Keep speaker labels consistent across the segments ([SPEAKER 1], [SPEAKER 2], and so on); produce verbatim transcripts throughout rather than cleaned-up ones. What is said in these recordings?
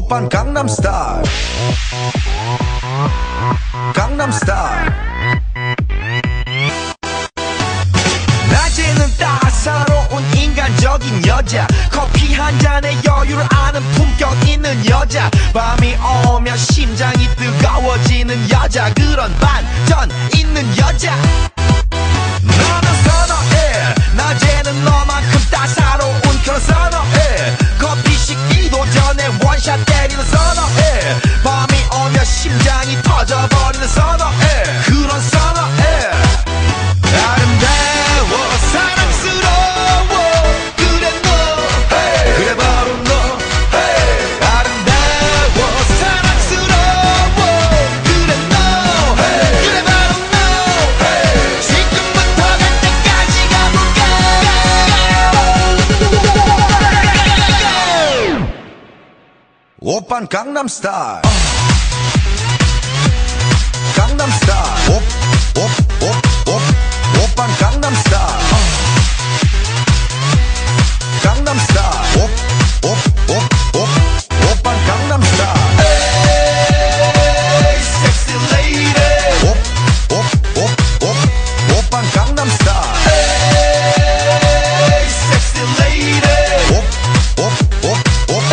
[SPEAKER 1] 오빤 강남스타일 강남스타일 낮에는 따사로운 인간적인 여자 커피 한 잔에 여유를 아는 품격 있는 여자 밤이 오면 심장이 뜨거워지는 여자 그런 반전 있는 여자 너는 선어해 낮에는 너만큼 따사로운 그런 선어해 커피 식기도 전에 원샷 때리는 선어해 밤이 오면 심장이 터져버리는 선어해 그런 선어해 아름다워 사랑스러워 그래 너 hey. 그래 바로 너 hey. 아름다워 사랑스러워 그래 너 hey. 그래 바로 너 hey. 지금부터 갈 때까지 가볼까 오빤 강남스타일 강남스타일 옵옵옵옵 오빤 강남스타일 강남스타일 옵옵옵옵 오빤 강남스타일 에이 섹시 레이디 옵옵옵옵 오빤 강남스타일 에이 섹시 레이디 옵옵옵옵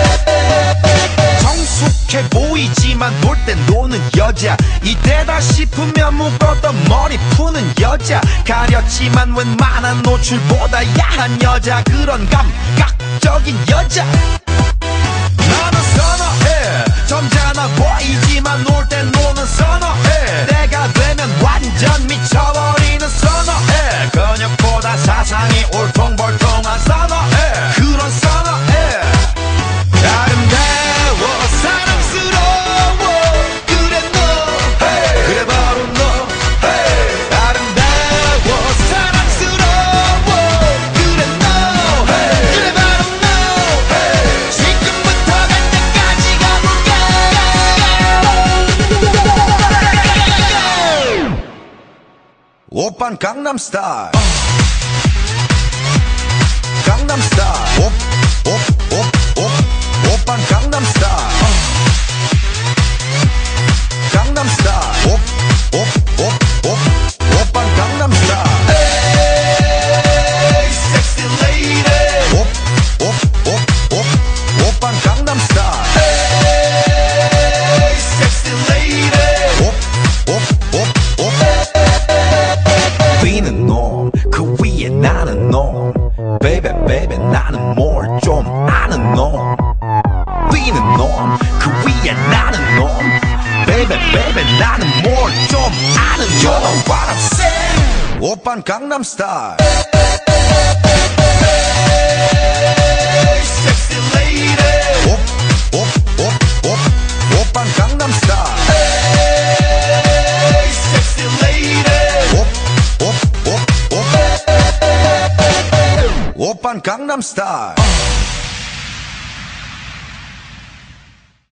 [SPEAKER 1] 성숙해 보이지만 놀 땐 노는 여자 이때다 싶으면 묶었던 머리 푸는 여자 가렸지만 웬만한 노출보다 야한 여자 그런 감각적인 여자 나는 선어해 점잖아 보이지만 놀 땐 노는 선어해 내가 되면 완전 미쳐버리는 선어해 근육보다 사상이 울퉁불퉁한 선어해 그런 선어해 아름다워 사랑스러워 그래 너 hey. 그래 바로 너 hey. 아름다워 사랑스러워 그래 너 hey. 그래 바로 너 hey. 지금부터 갈 때까지 가볼까 오빤 강남스타일 강남스타일 옵옵옵옵 오빤 강남스타일 강남스타일 옵옵옵옵 오빤 강남스타일 에이 섹시 레이디 옵옵옵옵 오빤 강남스타일 에이 섹시 레이디 옵옵옵옵 B는 놈 그 위에 나는 놈 Baby baby 나는 뭘 좀 아는 놈 B는 놈 그 위에 나는 놈 Baby baby 나는 뭘 좀 아는 놈 You know what I'm saying 오빤 강남스타일 Sexy lady 옵옵옵옵 오빤 강남스타일 Sexy lady 옵옵옵옵 오빤 강남스타일